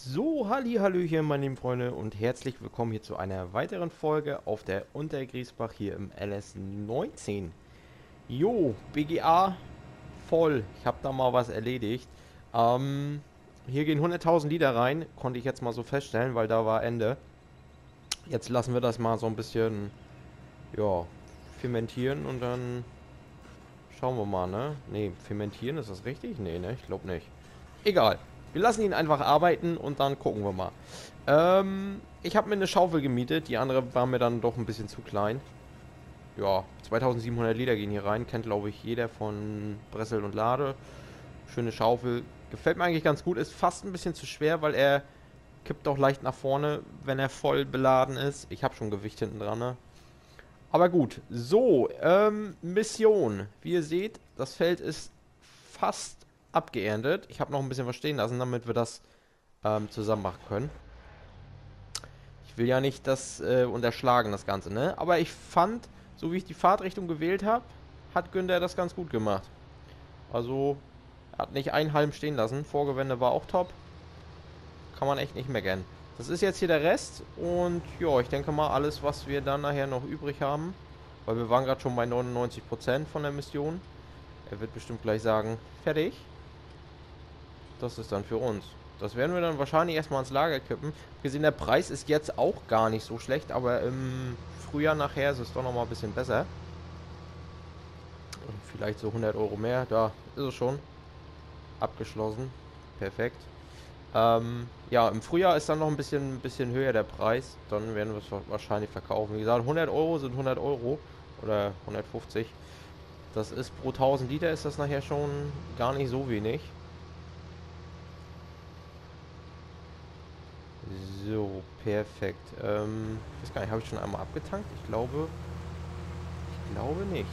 So, Hallöchen, meine lieben Freunde, und herzlich willkommen hier zu einer weiteren Folge auf der Untergriesbach hier im LS19. Jo, BGA voll. Ich habe da mal was erledigt. Hier gehen 100.000 Liter rein, konnte ich jetzt mal so feststellen, weil da war Ende. Jetzt lassen wir das mal so ein bisschen, ja, fermentieren und dann schauen wir mal, ne? Ne, fermentieren, ist das richtig? Nee, ne? Ich glaube nicht. Egal. Wir lassen ihn einfach arbeiten und dann gucken wir mal. Ich habe mir eine Schaufel gemietet. Die andere war mir dann doch ein bisschen zu klein. Ja, 2700 Liter gehen hier rein. Kennt, glaube ich, jeder von Bressel und Lade. Schöne Schaufel. Gefällt mir eigentlich ganz gut. Ist fast ein bisschen zu schwer, weil er kippt auch leicht nach vorne, wenn er voll beladen ist. Ich habe schon Gewicht hinten dran, ne? Aber gut. So, Mission. Wie ihr seht, das Feld ist fast abgeerntet. Ich habe noch ein bisschen was stehen lassen, damit wir das zusammen machen können. Ich will ja nicht das unterschlagen, das Ganze, ne? Aber ich fand, so wie ich die Fahrtrichtung gewählt habe, hat Günther das ganz gut gemacht. Also, er hat nicht einen halben stehen lassen. Vorgewende war auch top. Kann man echt nicht meckern. Das ist jetzt hier der Rest. Und ja, ich denke mal, alles, was wir dann nachher noch übrig haben. Weil wir waren gerade schon bei 99% von der Mission. Er wird bestimmt gleich sagen, fertig. Das ist dann für uns. Das werden wir dann wahrscheinlich erstmal ins Lager kippen. Gesehen, der Preis ist jetzt auch gar nicht so schlecht, aber im Frühjahr nachher ist es doch nochmal ein bisschen besser. Und vielleicht so 100 Euro mehr. Da ist es schon. Abgeschlossen. Perfekt. Ja, im Frühjahr ist dann noch ein bisschen höher der Preis. Dann werden wir es wahrscheinlich verkaufen. Wie gesagt, 100 Euro sind 100 Euro. Oder 150. Das ist pro 1000 Liter ist das nachher schon gar nicht so wenig. So, perfekt. Ich weiß gar nicht, habe ich schon einmal abgetankt? Ich glaube nicht.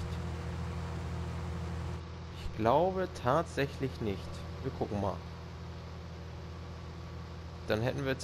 Ich glaube tatsächlich nicht. Wir gucken mal. Dann hätten wir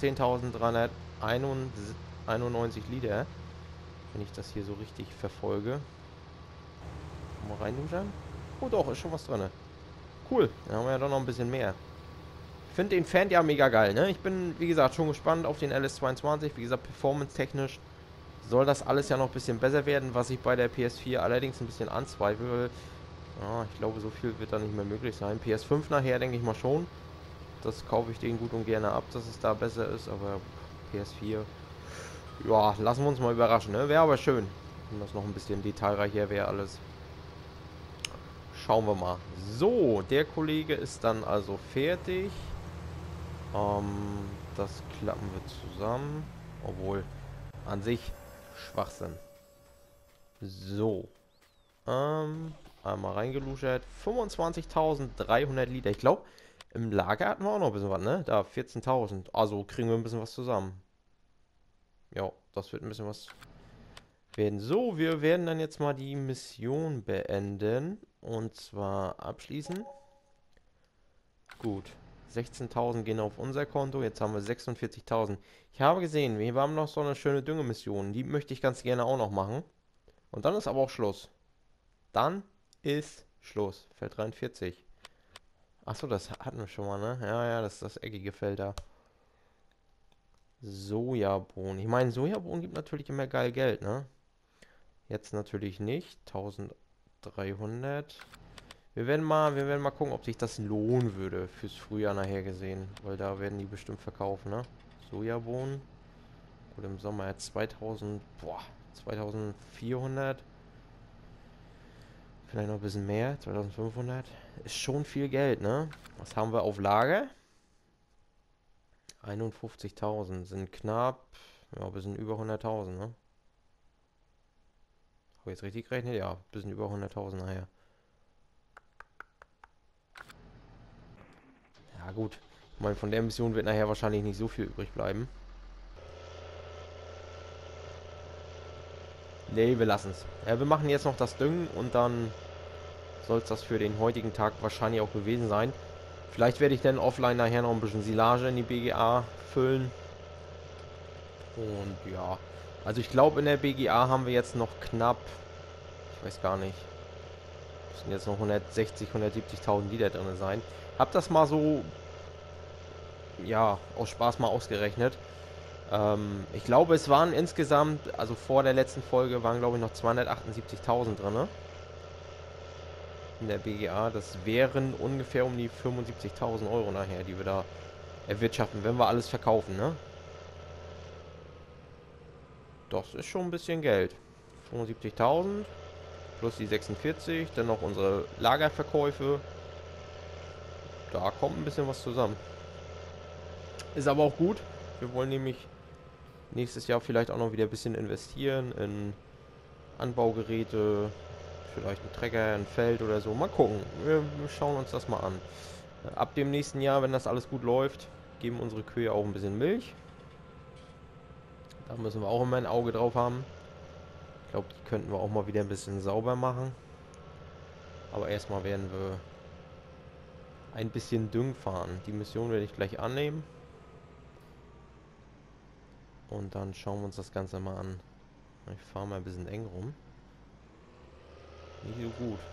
10.391 Liter, wenn ich das hier so richtig verfolge. Mal reinduschern. Oh doch, ist schon was drin. Cool, dann haben wir ja doch noch ein bisschen mehr. Ich finde den Fan ja mega geil, ne? Ich bin, wie gesagt, schon gespannt auf den LS22. Wie gesagt, performance-technisch soll das alles ja noch ein bisschen besser werden, was ich bei der PS4 allerdings ein bisschen anzweifle. Ja, ich glaube, so viel wird da nicht mehr möglich sein. PS5 nachher denke ich mal schon. Das kaufe ich denen gut und gerne ab, dass es da besser ist, aber PS4, ja, lassen wir uns mal überraschen, ne? Wäre aber schön, wenn das noch ein bisschen detailreicher wäre alles. Schauen wir mal. So, der Kollege ist dann also fertig. Das klappen wir zusammen. Obwohl, an sich Schwachsinn. So. Einmal reingeluschert. 25.300 Liter. Ich glaube, im Lager hatten wir auch noch ein bisschen was, ne? Da, 14.000. Also kriegen wir ein bisschen was zusammen. Ja, das wird ein bisschen was werden. So, wir werden dann jetzt mal die Mission beenden. Und zwar abschließen. Gut. 16.000 gehen auf unser Konto. Jetzt haben wir 46.000. Ich habe gesehen, wir haben noch so eine schöne Düngemission. Die möchte ich ganz gerne auch noch machen. Und dann ist aber auch Schluss. Dann ist Schluss. Feld 43. Achso, das hatten wir schon mal, ne? Ja, ja, das ist das eckige Feld da. Sojabohnen. Ich meine, Sojabohnen gibt natürlich immer geil Geld, ne? Jetzt natürlich nicht. 1300. Wir werden mal gucken, ob sich das lohnen würde fürs Frühjahr nachher gesehen. Weil da werden die bestimmt verkaufen, ne? Sojabohnen. Oder im Sommer jetzt 2000, boah, 2400. Vielleicht noch ein bisschen mehr, 2500. Ist schon viel Geld, ne? Was haben wir auf Lager? 51.000 sind knapp, ja, ein bisschen über 100.000, ne? Habe ich jetzt richtig gerechnet? Ja, ein bisschen über 100.000 nachher. Ja, gut. Ich meine, von der Mission wird nachher wahrscheinlich nicht so viel übrig bleiben. Ne, wir lassen es. Ja, wir machen jetzt noch das Düngen und dann soll es das für den heutigen Tag wahrscheinlich auch gewesen sein. Vielleicht werde ich dann offline nachher noch ein bisschen Silage in die BGA füllen. Und ja, also ich glaube in der BGA haben wir jetzt noch knapp, ich weiß gar nicht, müssen jetzt noch 160, 170.000 Liter drin sein. Hab das mal so ja, aus Spaß mal ausgerechnet. Ich glaube, es waren insgesamt, also vor der letzten Folge waren, glaube ich, noch 278.000 drin, ne? In der BGA. Das wären ungefähr um die 75.000 Euro nachher, die wir da erwirtschaften, wenn wir alles verkaufen, ne? Das ist schon ein bisschen Geld. 75.000 plus die 46, dann noch unsere Lagerverkäufe. Da kommt ein bisschen was zusammen. Ist aber auch gut. Wir wollen nämlich nächstes Jahr vielleicht auch noch wieder ein bisschen investieren in Anbaugeräte, vielleicht ein Trecker, ein Feld oder so. Mal gucken. Wir schauen uns das mal an. Ab dem nächsten Jahr, wenn das alles gut läuft, geben unsere Kühe auch ein bisschen Milch. Da müssen wir auch immer ein Auge drauf haben. Ich glaube, die könnten wir auch mal wieder ein bisschen sauber machen. Aber erstmal werden wir ein bisschen Düng fahren. Die Mission werde ich gleich annehmen. Und dann schauen wir uns das Ganze mal an. Ich fahre mal ein bisschen eng rum. Nicht so gut.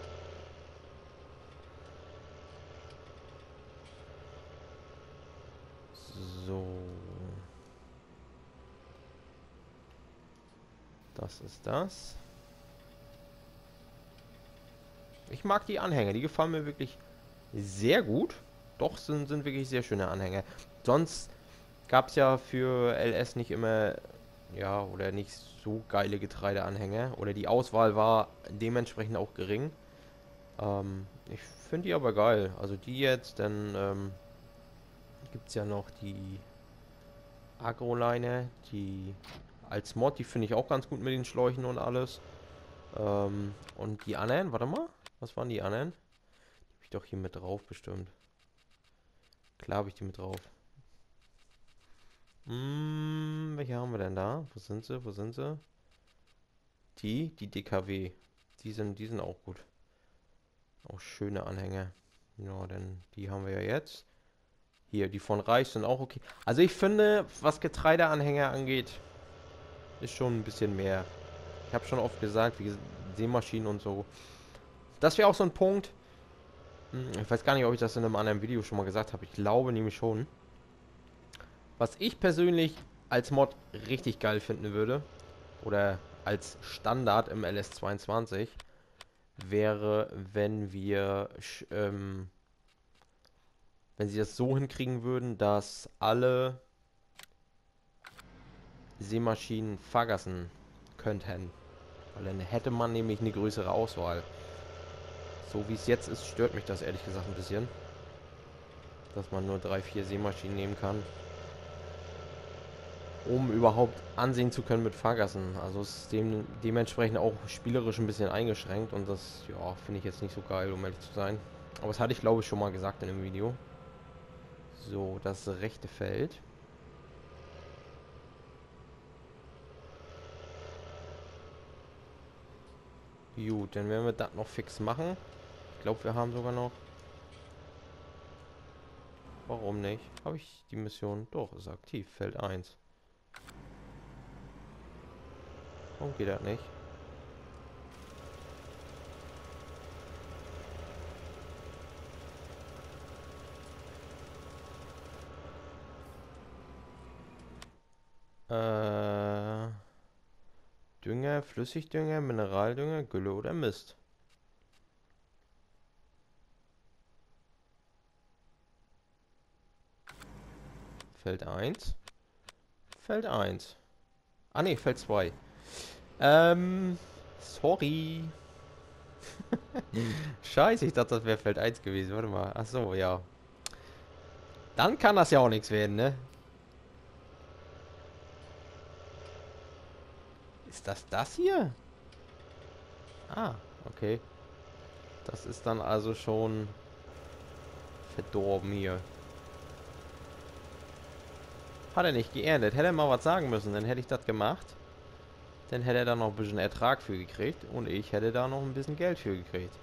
So. Das ist das. Ich mag die Anhänger. Die gefallen mir wirklich sehr gut. Doch, sind wirklich sehr schöne Anhänger. Sonst gab es ja für LS nicht immer, ja, oder nicht so geile Getreideanhänger. Oder die Auswahl war dementsprechend auch gering. Ich finde die aber geil. Also die jetzt, dann gibt es ja noch die Agroliner, die als Mod, die finde ich auch ganz gut mit den Schläuchen und alles. Und die anderen, warte mal, was waren die anderen? Die habe ich doch hier mit drauf bestimmt. Klar habe ich die mit drauf. Welche haben wir denn da? Wo sind sie? Wo sind sie? Die DKW. Die sind auch gut. Auch schöne Anhänger. Ja, denn die haben wir ja jetzt. Hier, die von Reich sind auch okay. Also ich finde, was Getreideanhänger angeht, ist schon ein bisschen mehr. Ich habe schon oft gesagt, wie Sämaschinen und so. Das wäre auch so ein Punkt. Ich weiß gar nicht, ob ich das in einem anderen Video schon mal gesagt habe. Ich glaube nämlich schon. Was ich persönlich als Mod richtig geil finden würde, oder als Standard im LS22, wäre, wenn sie das so hinkriegen würden, dass alle Sämaschinen Fahrgassen könnten. Weil dann hätte man nämlich eine größere Auswahl. So wie es jetzt ist, stört mich das ehrlich gesagt ein bisschen. Dass man nur 3, 4 Sämaschinen nehmen kann. Um überhaupt ansehen zu können mit Fahrgassen. Also es ist dementsprechend auch spielerisch ein bisschen eingeschränkt. Und das, ja, finde ich jetzt nicht so geil, um ehrlich zu sein. Aber das hatte ich, glaube ich, schon mal gesagt in dem Video. So, das rechte Feld. Gut, dann werden wir das noch fix machen. Ich glaube, wir haben sogar noch... Warum nicht? Habe ich die Mission? Doch, ist aktiv. Feld 1. Warum geht das nicht? Dünger, Flüssigdünger, Mineraldünger, Gülle oder Mist? Feld 1. Feld 1. Ah ne, Feld 2. Sorry. Scheiße, ich dachte, das wäre Feld 1 gewesen. Warte mal. Ach so, ja. Dann kann das ja auch nichts werden, ne? Ist das hier? Ah, okay. Das ist dann also schon verdorben hier. Hat er nicht geerntet. Hätte er mal was sagen müssen, dann hätte ich das gemacht. Dann hätte er da noch ein bisschen Ertrag für gekriegt. Und ich hätte da noch ein bisschen Geld für gekriegt.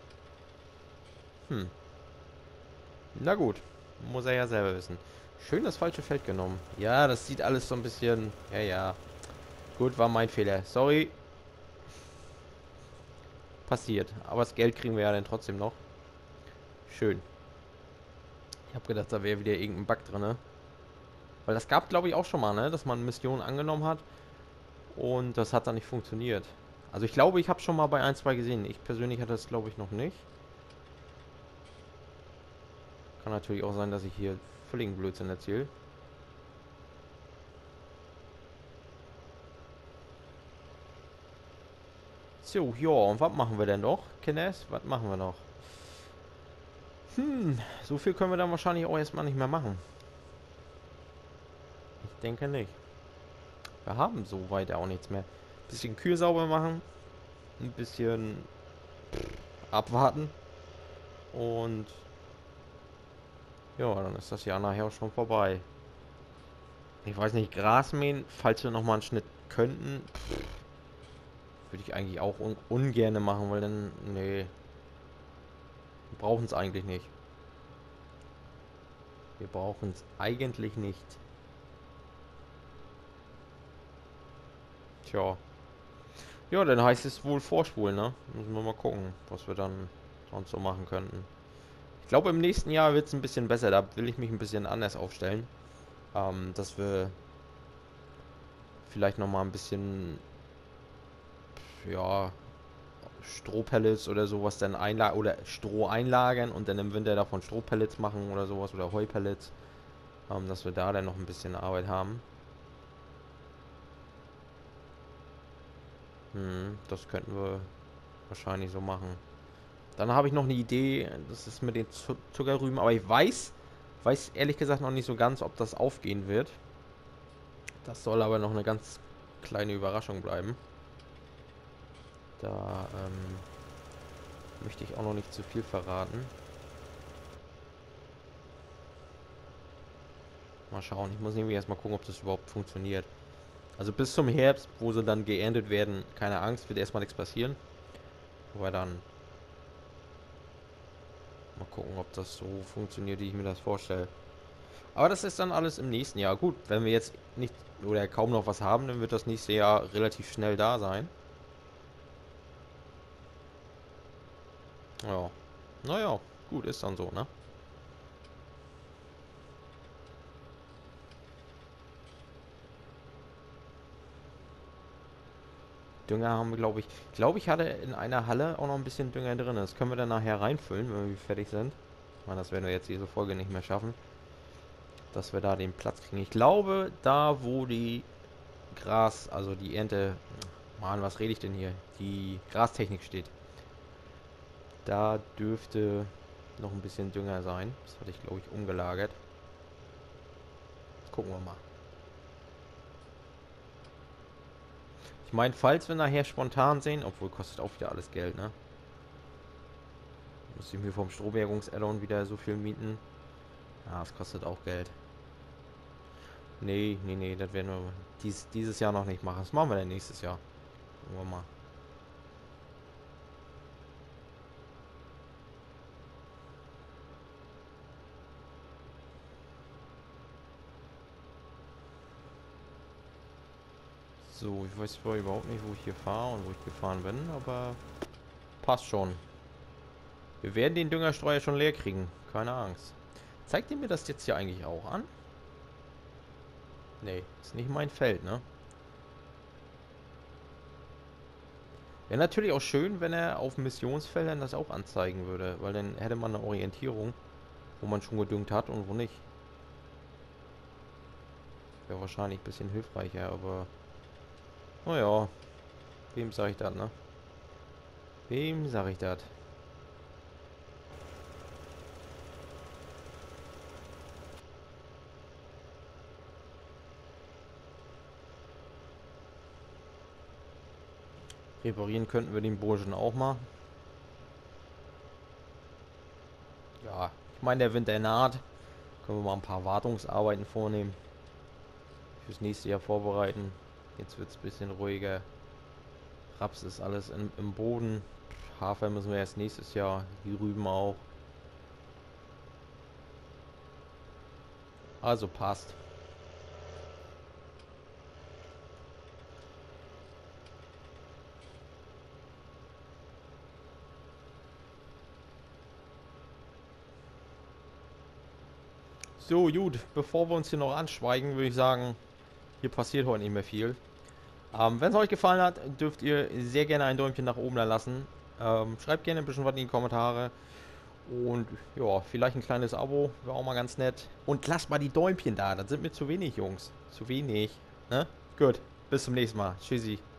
Na gut. Muss er ja selber wissen. Schön das falsche Feld genommen. Ja, das sieht alles so ein bisschen... Ja, ja. Gut, war mein Fehler. Sorry. Passiert. Aber das Geld kriegen wir ja dann trotzdem noch. Schön. Ich habe gedacht, da wäre wieder irgendein Bug drin, ne? Weil das gab, glaube ich, auch schon mal, ne? Dass man Missionen angenommen hat und das hat dann nicht funktioniert. Also ich glaube, ich habe schon mal bei ein, zwei gesehen. Ich persönlich hatte das, glaube ich, noch nicht. Kann natürlich auch sein, dass ich hier völligen Blödsinn erzähle. So, ja, und was machen wir denn noch, Kinders? Was machen wir noch? So viel können wir dann wahrscheinlich auch erstmal nicht mehr machen. Ich denke nicht. Wir haben soweit auch nichts mehr. Bisschen Kühe sauber machen, ein bisschen abwarten und ja, dann ist das Jahr nachher auch schon vorbei. Ich weiß nicht, Gras mähen, falls wir nochmal einen Schnitt könnten, würde ich eigentlich auch ungerne machen, weil dann, nee, wir brauchen es eigentlich nicht. Wir brauchen es eigentlich nicht. Tja. Ja, dann heißt es wohl vorspulen, ne? Müssen wir mal gucken, was wir dann sonst so machen könnten. Ich glaube, im nächsten Jahr wird es ein bisschen besser. Da will ich mich ein bisschen anders aufstellen. Dass wir vielleicht nochmal ein bisschen, ja, Strohpellets oder sowas dann einlagern oder Stroh einlagern und dann im Winter davon Strohpellets machen oder sowas oder Heupellets. Dass wir da dann noch ein bisschen Arbeit haben. Das könnten wir wahrscheinlich so machen. Dann habe ich noch eine Idee, das ist mit den Zuckerrüben, aber ich weiß ehrlich gesagt noch nicht so ganz, ob das aufgehen wird. Das soll aber noch eine ganz kleine Überraschung bleiben. Da möchte ich auch noch nicht zu viel verraten. Mal schauen, ich muss nämlich erstmal gucken, ob das überhaupt funktioniert. Also bis zum Herbst, wo sie dann geerntet werden, keine Angst, wird erstmal nichts passieren. Aber dann mal gucken, ob das so funktioniert, wie ich mir das vorstelle. Aber das ist dann alles im nächsten Jahr. Gut, wenn wir jetzt nicht oder kaum noch was haben, dann wird das nächste Jahr relativ schnell da sein. Ja. Naja, gut, ist dann so, ne? Dünger haben wir, glaube ich. Ich glaube, ich hatte in einer Halle auch noch ein bisschen Dünger drin. Das können wir dann nachher reinfüllen, wenn wir fertig sind. Ich meine, das werden wir jetzt diese Folge nicht mehr schaffen, dass wir da den Platz kriegen. Ich glaube, da wo die also die Ernte, Mann, was rede ich denn hier? Die Grastechnik steht. Da dürfte noch ein bisschen Dünger sein. Das hatte ich, glaube ich, umgelagert. Gucken wir mal. Ich meine, falls wir nachher spontan sehen, obwohl kostet auch wieder alles Geld, ne? Muss ich mir vom Strohbergungs-Addon wieder so viel mieten? Ja, das kostet auch Geld. Nee, nee, nee, das werden wir dieses Jahr noch nicht machen. Das machen wir dann nächstes Jahr. Gucken wir mal. So, ich weiß zwar überhaupt nicht, wo ich hier fahre und wo ich gefahren bin, aber passt schon. Wir werden den Düngerstreuer schon leer kriegen. Keine Angst. Zeigt ihr mir das jetzt hier eigentlich auch an? Nee, ist nicht mein Feld, ne? Wäre natürlich auch schön, wenn er auf Missionsfeldern das auch anzeigen würde, weil dann hätte man eine Orientierung, wo man schon gedüngt hat und wo nicht. Wäre wahrscheinlich ein bisschen hilfreicher, aber naja, wem sage ich das, ne? Wem sage ich das? Reparieren könnten wir den Burschen auch mal. Ja, ich meine, der Winter naht. Können wir mal ein paar Wartungsarbeiten vornehmen. Fürs nächste Jahr vorbereiten. Jetzt wird es ein bisschen ruhiger. Raps ist alles im Boden. Hafer müssen wir erst nächstes Jahr. Die Rüben auch. Also passt. So, gut, bevor wir uns hier noch anschweigen, würde ich sagen, hier passiert heute nicht mehr viel. Wenn es euch gefallen hat, dürft ihr sehr gerne ein Däumchen nach oben da lassen. Schreibt gerne ein bisschen was in die Kommentare. Und ja, vielleicht ein kleines Abo, wäre auch mal ganz nett. Und lasst mal die Däumchen da, das sind mir zu wenig, Jungs. Zu wenig. Ne? Gut, bis zum nächsten Mal. Tschüssi.